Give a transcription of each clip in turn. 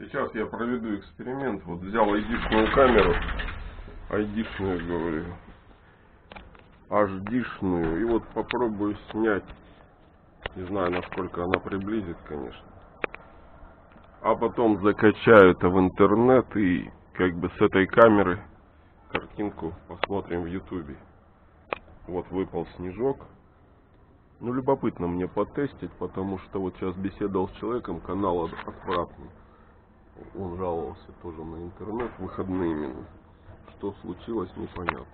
Сейчас я проведу эксперимент. Вот взял айдишную камеру. Айдишную, говорю. HD-шную. И вот попробую снять. Не знаю, насколько она приблизит, конечно. А потом закачаю это в интернет и как бы с этой камеры картинку посмотрим в ютубе. Вот выпал снежок. Ну, любопытно мне потестить, потому что вот сейчас беседовал с человеком, канал отвратный. Он жаловался тоже на интернет, выходные именно. Что случилось, непонятно.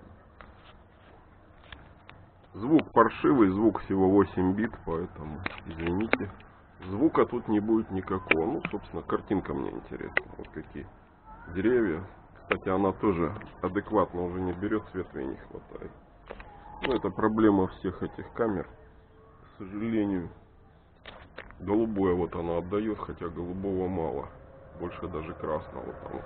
Звук паршивый, звук всего 8 бит, поэтому извините. Звука тут не будет никакого. Ну, собственно, картинка мне интересна. Вот какие деревья. Кстати, она тоже адекватно уже не берет, света ей не хватает. Ну, это проблема всех этих камер. К сожалению, голубое вот она отдает, хотя голубого мало. Больше даже красного там.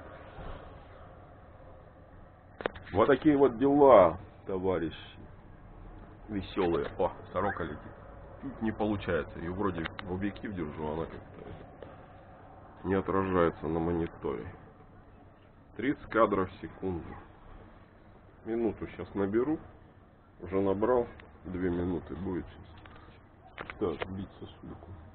Вот такие вот дела, товарищи. Веселые. О, сорока летит. Чуть не получается. Ее вроде в объектив держу, она как-то не отражается на мониторе. 30 кадров в секунду. Минуту сейчас наберу. Уже набрал. 2 минуты будет сейчас. Так, биться с люку.